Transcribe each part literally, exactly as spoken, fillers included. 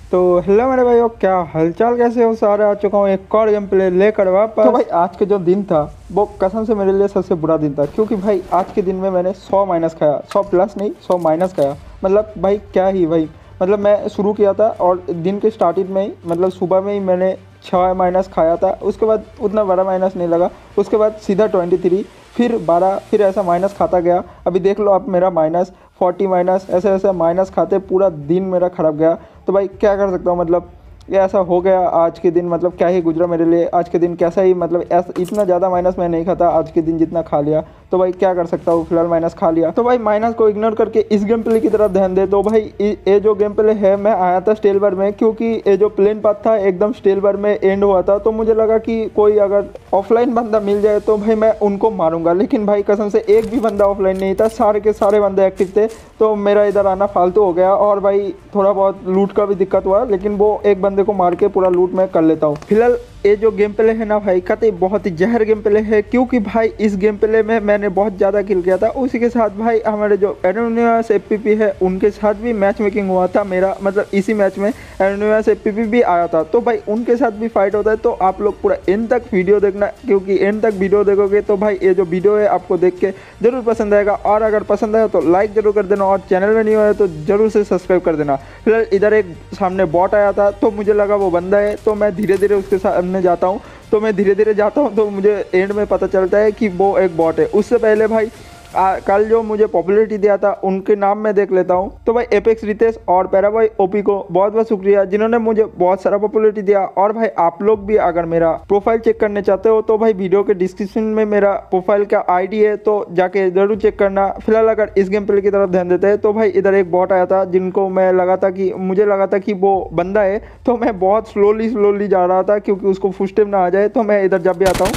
तो हेलो मेरे भाइयों, क्या हालचाल, कैसे हो सारे। आ चुका हूँ एक और गेम प्ले लेकर वापस। तो भाई आज के जो दिन था वो कसम से मेरे लिए सबसे बुरा दिन था, क्योंकि भाई आज के दिन में मैंने सौ माइनस खाया। सौ प्लस नहीं, सौ माइनस खाया। मतलब भाई क्या ही भाई, मतलब मैं शुरू किया था और दिन के स्टार्टिंग में ही, मतलब सुबह में ही मैंने छः माइनस खाया था। उसके बाद उतना बड़ा माइनस नहीं लगा। उसके बाद सीधा ट्वेंटी थ्री, फिर बारह, फिर ऐसा माइनस खाता गया। अभी देख लो आप, मेरा माइनस फोर्टी माइनस, ऐसे ऐसे माइनस खाते पूरा दिन मेरा ख़राब गया। तो भाई क्या कर सकता हूँ, मतलब ये ऐसा हो गया आज के दिन। मतलब क्या ही गुजरा मेरे लिए आज के दिन, कैसा ही, मतलब ऐसा इतना ज़्यादा माइनस मैं नहीं खाता आज के दिन जितना खा लिया। तो भाई क्या कर सकता हूँ, फिलहाल माइनस खा लिया। तो भाई माइनस को इग्नोर करके इस गेम प्ले की तरफ ध्यान दे। तो भाई ये जो गेम प्ले है, मैं आया था स्टेल बार में, क्योंकि ये जो प्लेन पाथ था एकदम स्टेल बार में एंड हुआ था। तो मुझे लगा कि कोई अगर ऑफलाइन बंदा मिल जाए तो भाई मैं उनको मारूंगा, लेकिन भाई कसम से एक भी बंदा ऑफलाइन नहीं था, सारे के सारे बंदे एक्टिव थे। तो मेरा इधर आना फालतू हो गया और भाई थोड़ा बहुत लूट का भी दिक्कत हुआ, लेकिन वो एक बंदे को मार के पूरा लूट मैं कर लेता हूँ। फिलहाल ये जो गेम प्ले है ना भाई, कतई बहुत ही जहर गेम प्ले है, क्योंकि भाई इस गेम प्ले में मैंने बहुत ज़्यादा किल किया था। उसी के साथ भाई हमारे जो एनोनिमस एपीपी है उनके साथ भी मैच मेकिंग हुआ था मेरा, मतलब इसी मैच में एनोनिमस एपीपी भी आया था। तो भाई उनके साथ भी फाइट होता है। तो आप लोग पूरा एंड तक वीडियो देखना, क्योंकि एंड तक वीडियो देखोगे तो भाई ये जो वीडियो है आपको देख के जरूर पसंद आएगा। और अगर पसंद आया तो लाइक जरूर कर देना, और चैनल में नहीं हुआ है तो जरूर से सब्सक्राइब कर देना। फिलहाल इधर एक सामने बॉट आया था, तो मुझे लगा वो बंदा है, तो मैं धीरे धीरे उसके सामने जाता हूँ। तो मैं धीरे धीरे जाता हूँ तो मुझे एंड में पता चलता है कि वो एक बॉट है। उससे पहले भाई आ, कल जो मुझे पॉपुलैरिटी दिया था उनके नाम मैं देख लेता हूँ। तो भाई एपेक्स रितेश और पैराबॉय ओपी को बहुत बहुत शुक्रिया, जिन्होंने मुझे बहुत सारा पॉपुलैरिटी दिया। और भाई आप लोग भी अगर मेरा प्रोफाइल चेक करने चाहते हो तो भाई वीडियो के डिस्क्रिप्शन में मेरा प्रोफाइल का आईडी है, तो जाके जरूर चेक करना। फिलहाल अगर इस गेम प्ले की तरफ ध्यान देते हैं तो भाई इधर एक बॉट आया था, जिनको मैं लगा था कि मुझे लगा था कि वो बंदा है। तो मैं बहुत स्लोली स्लोली जा रहा था, क्योंकि उसको फुटस्टेप ना आ जाए। तो मैं इधर जब भी आता हूँ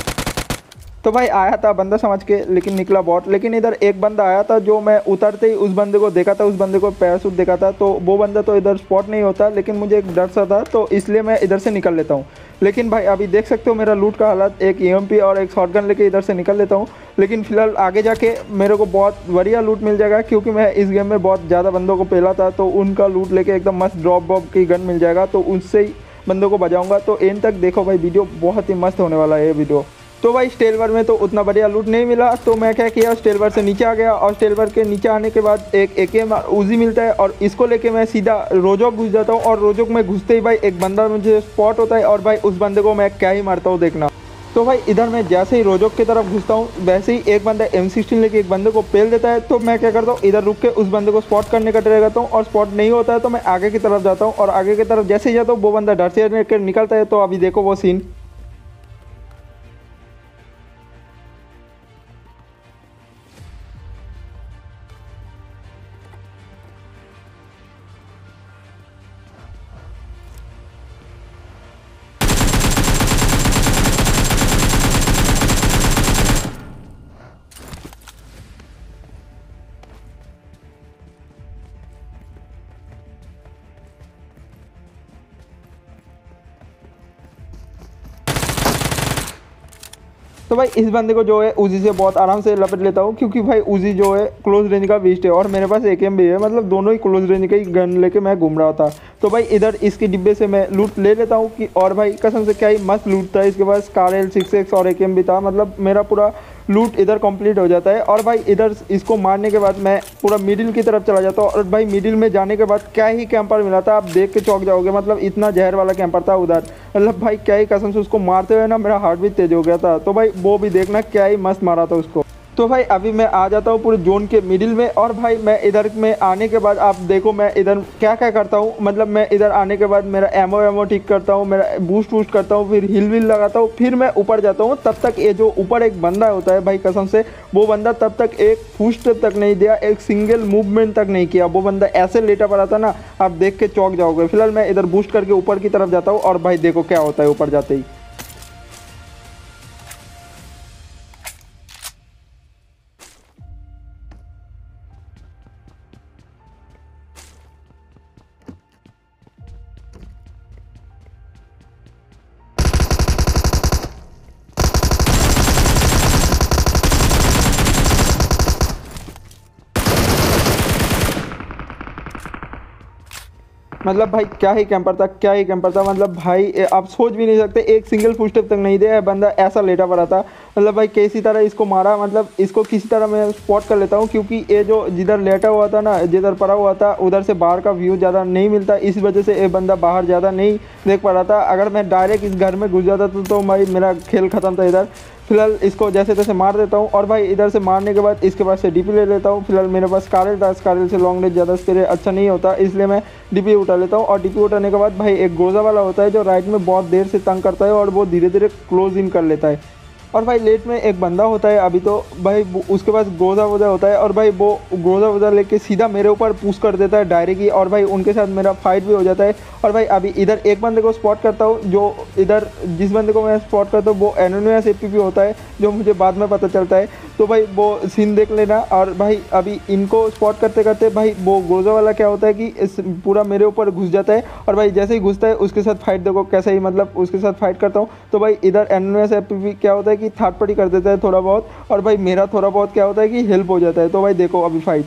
तो भाई आया था बंदा समझ के, लेकिन निकला बॉट। लेकिन इधर एक बंदा आया था, जो मैं उतरते ही उस बंदे को देखा था, उस बंदे को पैराशूट देखा था। तो वो बंदा तो इधर स्पॉट नहीं होता, लेकिन मुझे एक डर सा था, तो इसलिए मैं इधर से निकल लेता हूँ। लेकिन भाई अभी देख सकते हो मेरा लूट का हालत, एक ईएमपी और एक शॉटगन लेके इधर से निकल लेता हूँ। लेकिन फिलहाल आगे जाके मेरे को बहुत बढ़िया लूट मिल जाएगा, क्योंकि मैं इस गेम में बहुत ज़्यादा बंदों को पेला था। तो उनका लूट लेके एकदम मस्त ड्रॉप बॉप की गन मिल जाएगा, तो उससे ही बंदों को बजाऊँगा। तो एंड तक देखो भाई, वीडियो बहुत ही मस्त होने वाला है ये वीडियो। तो भाई स्टेलवर में तो उतना बढ़िया लूट नहीं मिला, तो मैं क्या किया, स्टेलवर से नीचे आ गया। और स्टेलवर के नीचे आने के बाद एक एकेएम उजी मिलता है, और इसको लेके मैं सीधा रोजोक घुस जाता हूँ। और रोजोक में घुसते ही भाई एक बंदा मुझे स्पॉट होता है, और भाई उस बंदे को मैं क्या ही मारता हूँ देखना। तो भाई इधर मैं जैसे ही रोजोक की तरफ घुसता हूँ, वैसे ही एक बंदा एम सिक्सटीन लेके एक बंदे को पेल देता है। तो मैं क्या करता हूँ, इधर रुक के उस बंदे को स्पॉट करने का ट्राई करता हूँ, और स्पॉट नहीं होता है तो मैं आगे की तरफ जाता हूँ। और आगे की तरफ जैसे ही जाता हूँ वो बंदा डर से निकलता है। तो अभी देखो वो सीन। तो भाई इस बंदे को जो है उजी से बहुत आराम से लपट लेता हूँ, क्योंकि भाई उजी जो है क्लोज रेंज का बीस्ट है, और मेरे पास एकेएम भी है। मतलब दोनों ही क्लोज रेंज का ही गन लेके मैं घूम रहा था। तो भाई इधर इसके डिब्बे से मैं लूट ले लेता हूँ कि, और भाई कसम से क्या ही मस्त लूट था। इसके पास कार एल सिक्स एक्स और एकेएम भी था, मतलब मेरा पूरा लूट इधर कंप्लीट हो जाता है। और भाई इधर इसको मारने के बाद मैं पूरा मिडिल की तरफ चला जाता हूँ। और भाई मिडिल में जाने के बाद क्या ही कैंपर मिला था, आप देख के चौंक जाओगे। मतलब इतना जहर वाला कैंपर था उधर, मतलब भाई क्या ही कसम से उसको मारते हुए ना मेरा हार्ट भी तेज हो गया था। तो भाई वो भी देखना क्या ही मस्त मारा था उसको। तो भाई अभी मैं आ जाता हूँ पूरे जोन के मिडिल में। और भाई मैं इधर में आने के बाद आप देखो मैं इधर क्या क्या करता हूँ। मतलब मैं इधर आने के बाद मेरा एमओ एमओ ठीक करता हूँ, मेरा बूस्ट वूस्ट करता हूँ, फिर हिल विल लगाता हूँ, फिर मैं ऊपर जाता हूँ। तब तक ये जो ऊपर एक बंदा होता है भाई कसम से, वो बंदा तब तक एक फुट तक नहीं दिया, एक सिंगल मूवमेंट तक नहीं किया। वो बंदा ऐसे लेटा पड़ा था ना, आप देख के चौंक जाओगे। फिलहाल मैं इधर बूस्ट करके ऊपर की तरफ जाता हूँ, और भाई देखो क्या होता है ऊपर जाते ही। मतलब भाई क्या ही कैंपर था, क्या ही कैंपर था। मतलब भाई ए, आप सोच भी नहीं सकते, एक सिंगल फुटस्टेप तक नहीं दिया बंदा, ऐसा लेटा पड़ा था। मतलब भाई किसी तरह इसको मारा, मतलब इसको किसी तरह मैं स्पॉट कर लेता हूँ, क्योंकि ये जो जिधर लेटा हुआ था ना, जिधर पड़ा हुआ था, उधर से बाहर का व्यू ज़्यादा नहीं मिलता, इस वजह से ये बंदा बाहर ज़्यादा नहीं देख पा रहा था। अगर मैं डायरेक्ट इस घर में घुस जाता तो, तो भाई मेरा खेल ख़त्म था इधर। फिलहाल इसको जैसे तैसे मार देता हूँ, और भाई इधर से मारने के बाद इसके पास से डीपी ले लेता हूँ। फिलहाल मेरे पास स्कारल था, स्कारल से लॉन्ग रेंज ज़्यादा स्प्रे अच्छा नहीं होता, इसलिए मैं डीपी उठा लेता हूँ। और डीपी उठाने के बाद भाई एक गोजा वाला होता है जो राइट में बहुत देर से तंग करता है, और वो धीरे धीरे क्लोज इन कर लेता है। और भाई लेट में एक बंदा होता है अभी, तो भाई उसके पास गोजा वोजा होता है, और भाई वो गोजा वोजा लेके सीधा मेरे ऊपर पुश कर देता है डायरेक्ट ही, और भाई उनके साथ मेरा फाइट भी हो जाता है। और भाई अभी इधर एक बंदे को स्पॉट करता हूँ, जो इधर जिस बंदे को मैं स्पॉट करता हूँ वो एनोनिमस एपीपी होता है, जो मुझे बाद में पता चलता है। तो भाई वो सीन देख लेना। और भाई अभी इनको स्पॉट करते करते भाई वो गोजा वाला क्या होता है कि इस पूरा मेरे ऊपर घुस जाता है, और भाई जैसे ही घुसता है उसके साथ फाइट देखो कैसे ही, मतलब उसके साथ फाइट करता हूँ। तो भाई इधर एनोनिमस एपीपी क्या होता है कि थर्ड पार्टी कर देता है थोड़ा बहुत, और भाई मेरा थोड़ा बहुत क्या होता है कि हेल्प हो जाता है। तो भाई देखो अभी फाइट।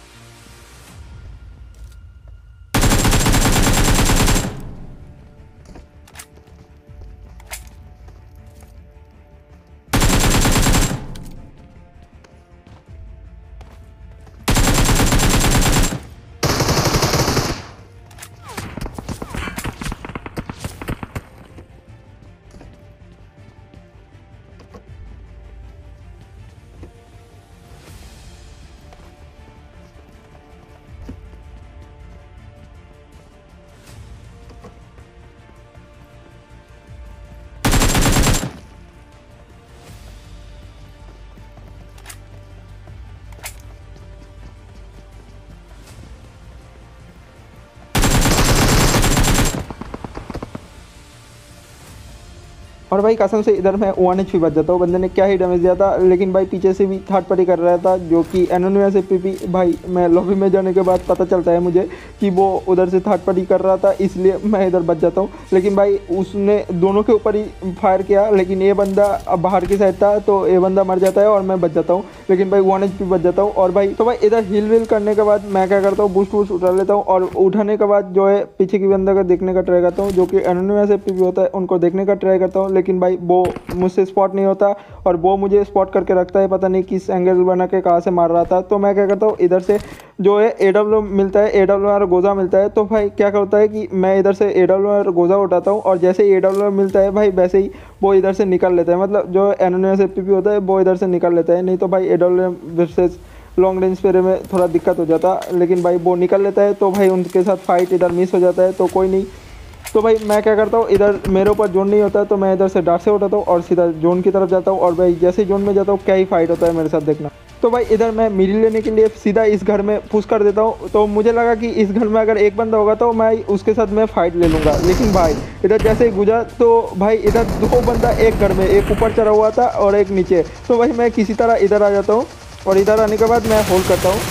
और भाई कसम से इधर मैं वन एच पी बच जाता हूँ। बंदे ने क्या ही डैमेज दिया था, लेकिन भाई पीछे से भी थर्ड पार्टी कर रहा था जो कि एनोनिमस एपीपी। भाई मैं लॉबी में जाने के बाद पता चलता है मुझे कि वो उधर से थर्ड पार्टी कर रहा था, इसलिए मैं इधर बच जाता हूँ। लेकिन भाई उसने दोनों के ऊपर ही फायर किया, लेकिन ये बंदा अब बाहर की साइड था, तो ये बंदा मर जाता है और मैं बच जाता हूँ। लेकिन भाई वन एच पी बच जाता हूँ। और भाई तो भाई इधर हिल विल करने के बाद मैं क्या करता हूँ, बूस्ट वूस्ट उठा लेता हूँ, और उठाने के बाद जो है पीछे की बंदा का देखने का ट्राई करता हूँ, जो कि एनोनिमस एपीपी होता है, उनको देखने का ट्राई करता हूँ। लेकिन भाई वो मुझसे स्पॉट नहीं होता, और वो मुझे स्पॉट करके रखता है, पता नहीं किस एंगल बना के कहाँ से मार रहा था। तो मैं क्या करता हूँ, इधर से जो है ए डब्ल्यू मिलता है, ए डब्ल्यू और गोजा मिलता है। तो भाई क्या करता है कि मैं इधर से ए डब्ल्यू और गोजा उठाता हूँ, और जैसे ए डब्ल्यू मिलता है भाई वैसे ही वो इधर से निकल लेता है। मतलब जो एनोनिमस एपीपी होता है वो इधर से निकल लेता है, नहीं तो भाई A W versus long range spray में थोड़ा दिक्कत हो जाता। लेकिन भाई वो निकल लेता है, तो भाई उनके साथ फाइट इधर मिस हो जाता है, तो कोई नहीं। तो भाई मैं क्या करता हूँ, इधर मेरे ऊपर जोन नहीं होता है, तो मैं इधर से डार्ट से उठाता हूँ और सीधा जोन की तरफ जाता हूँ। और भाई जैसे ही जोन में जाता हूँ क्या ही फाइट होता है मेरे साथ देखना। तो भाई इधर मैं मिडिल लेने के लिए सीधा इस घर में पुश कर देता हूँ। तो मुझे लगा कि इस घर में अगर एक बंदा होगा तो मैं उसके साथ मैं फाइट ले लूँगा, लेकिन भाई इधर जैसे ही गुजरा तो भाई इधर दो बंदा एक घर में, एक ऊपर चढ़ा हुआ था और एक नीचे। तो भाई मैं किसी तरह इधर आ जाता हूँ, और इधर आने के बाद मैं होल्ड करता हूँ।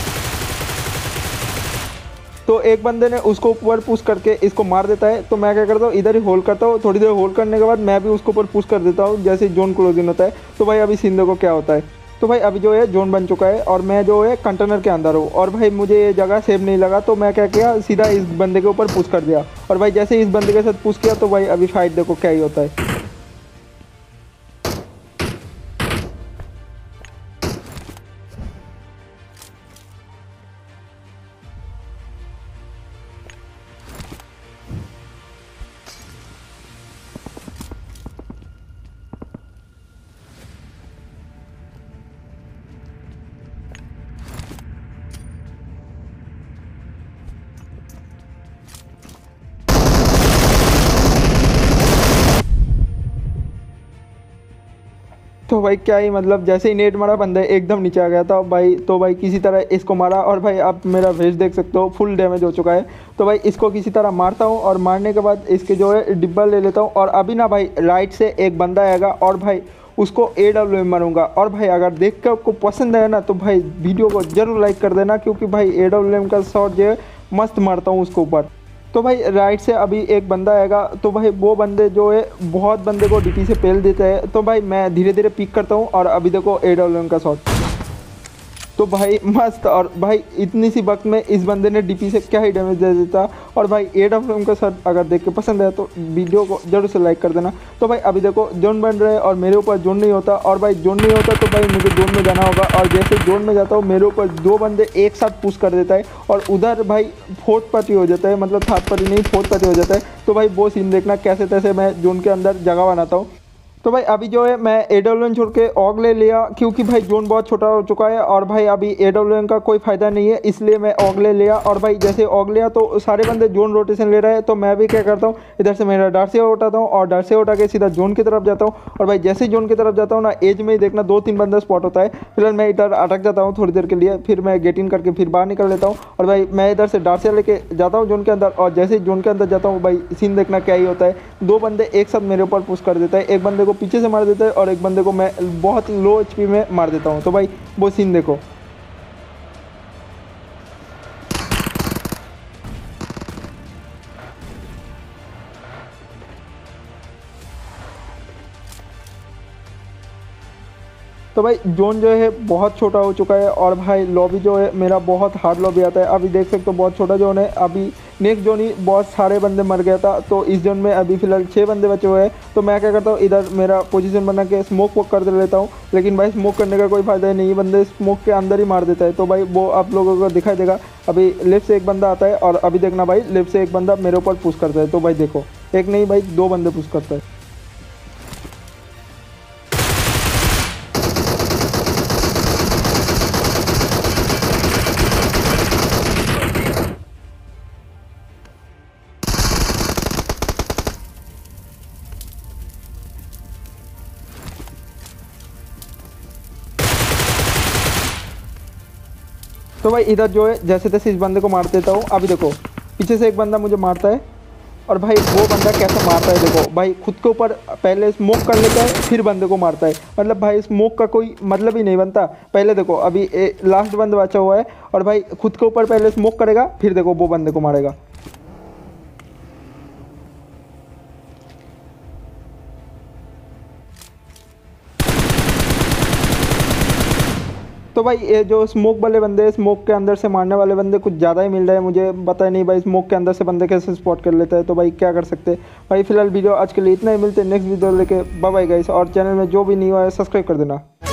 तो एक बंदे ने उसको ऊपर पुश करके इसको मार देता है। तो मैं क्या करता हूँ, इधर ही होल्ड करता हूँ। थोड़ी देर होल्ड करने के बाद मैं भी उसको ऊपर पुश कर देता हूँ, जैसे जोन क्लोजिंग होता है। तो भाई अभी सीन देखो क्या होता है। तो भाई अभी जो है जोन बन चुका है, और मैं जो है कंटेनर के अंदर हूँ, और भाई मुझे ये जगह सेफ नहीं लगा। तो मैं क्या किया, सीधा इस बंदे के ऊपर पुश कर दिया। और भाई जैसे इस बंदे के साथ पुश किया, तो भाई अभी फाइट देखो क्या ही होता है। तो भाई क्या ही, मतलब जैसे ही नेट मारा बंदा एकदम नीचे आ गया था भाई। तो भाई किसी तरह इसको मारा, और भाई आप मेरा वेस्ट देख सकते हो फुल डैमेज हो चुका है। तो भाई इसको किसी तरह मारता हूँ, और मारने के बाद इसके जो है डिब्बा ले लेता हूँ। और अभी ना भाई राइट से एक बंदा आएगा, और भाई उसको ए डब्ल्यू एम मारूंगा। और भाई अगर देख के आपको पसंद आया ना, तो भाई वीडियो को जरूर लाइक कर देना, क्योंकि भाई ए डब्ल्यू एम का शॉट जो है मस्त मारता हूँ उसके ऊपर। तो भाई राइट से अभी एक बंदा आएगा, तो भाई वो बंदे जो है बहुत बंदे को डीपी से पेल देते हैं। तो भाई मैं धीरे धीरे पिक करता हूँ, और अभी देखो ए डब्ल्यू एम का शॉट। तो तो भाई मस्त। और भाई इतनी सी वक्त में इस बंदे ने डीपी से क्या ही डैमेज दे देता। और भाई ए डब्ल्यू का सर अगर देख के पसंद आया तो वीडियो को जरूर से लाइक कर देना। तो भाई अभी देखो जोन बन रहे हैं और मेरे ऊपर जोन नहीं होता, और भाई जोन नहीं होता तो भाई मुझे जोन में जाना होगा। और जैसे जोन में जाता हूँ मेरे ऊपर दो बंदे एक साथ पुश कर देता है और उधर भाई फोर्थ पार्टी हो जाता है, मतलब थर्ड पार्टी नहीं फोर्थ पार्टी हो जाता है। तो भाई वो सीन देखना कैसे तैसे मैं जोन के अंदर जगह बनाता हूँ। तो भाई अभी जो है मैं ए डब्ल्यू एन छोड़ के ऑग ले लिया, क्योंकि भाई जोन बहुत छोटा हो चुका है और भाई अभी ए डब्ल्यू एन का कोई फ़ायदा नहीं है, इसलिए मैं ऑग ले लिया। और भाई जैसे ऑग लिया तो सारे बंदे जोन रोटेशन ले रहे हैं, तो मैं भी क्या करता हूँ, इधर से मेरा डार्सिया उठाता हूँ और डार्सिया उठा के सीधा जोन की तरफ जाता हूँ। और भाई जैसे ही जोन की तरफ जाता हूँ ना, एज में ही देखना दो तीन बंदा स्पॉट होता है। फिलहाल मैं इधर अटक जाता हूँ थोड़ी देर के लिए, फिर मैं गेट इन करके फिर बाहर निकल लेता हूँ। और भाई मैं इधर से डार्सिया लेके जाता हूँ जोन के अंदर, और जैसे ही जोन के अंदर जाता हूँ भाई सीन देखना क्या ही होता है, दो बंदे एक साथ मेरे ऊपर पुश कर देता है, एक बंदे को पीछे से मार देता है और एक बंदे को मैं बहुत लो एचपी में मार देता हूं। तो भाई वो सीन देखो। तो भाई जोन जो है बहुत छोटा हो चुका है और भाई लॉबी जो है मेरा बहुत हार्ड लॉबी आता है। अभी देख सकते हो बहुत छोटा जोन है। अभी नेक्स्ट जोन ही बहुत सारे बंदे मर गया था, तो इस जोन में अभी फिलहाल छः बंदे बचे हुए हैं। तो मैं क्या करता हूँ, इधर मेरा पोजीशन बना के स्मोक वोक कर दे लेता हूँ, लेकिन भाई स्मोक करने का कोई फ़ायदा ही नहीं है, बंदे स्मोक के अंदर ही मार देता है। तो भाई वो आप लोगों को दिखाई देगा। अभी लेफ्ट से एक बंदा आता है और अभी देखना भाई लेफ्ट से एक बंदा मेरे ऊपर पुश करता है। तो भाई देखो, एक नहीं भाई दो बंदे पुश करता है। तो भाई इधर जो है जैसे तैसे इस बंदे को मार देता हूँ। अभी देखो पीछे से एक बंदा मुझे मारता है और भाई वो बंदा कैसे मारता है देखो, भाई खुद के ऊपर पहले स्मोक कर लेता है फिर बंदे को मारता है। मतलब भाई स्मोक का कोई मतलब ही नहीं बनता। पहले देखो अभी लास्ट बंदा बचा हुआ है और भाई खुद के ऊपर पहले स्मोक करेगा फिर देखो वो बंदे को मारेगा। तो भाई ये जो स्मोक वाले बंदे, स्मोक के अंदर से मारने वाले बंदे कुछ ज़्यादा ही मिल रहे हैं मुझे, पता नहीं भाई स्मोक के अंदर से बंदे कैसे स्पॉट कर लेता है। तो भाई क्या कर सकते हैं। भाई फिलहाल वीडियो आज के लिए इतना ही, मिलते हैं नेक्स्ट वीडियो लेके। बाय बाय गाइस, और चैनल में जो भी नहीं हुआ है सब्सक्राइब कर देना।